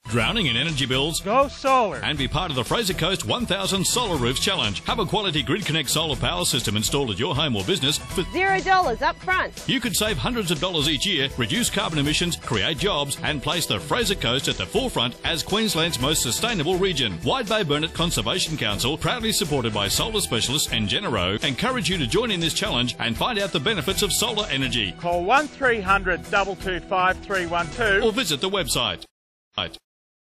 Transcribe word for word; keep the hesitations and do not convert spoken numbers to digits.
Drowning in energy bills? Go solar. And be part of the Fraser Coast one thousand Solar Roofs Challenge. Have a quality Grid Connect solar power system installed at your home or business for Zero dollars up front. You could save hundreds of dollars each year, reduce carbon emissions, create jobs, and place the Fraser Coast at the forefront as Queensland's most sustainable region. Wide Bay Burnett Conservation Council, proudly supported by solar specialists and Genero, encourage you to join in this challenge and find out the benefits of solar energy. Call one three hundred, two two five, three one two Or visit the website.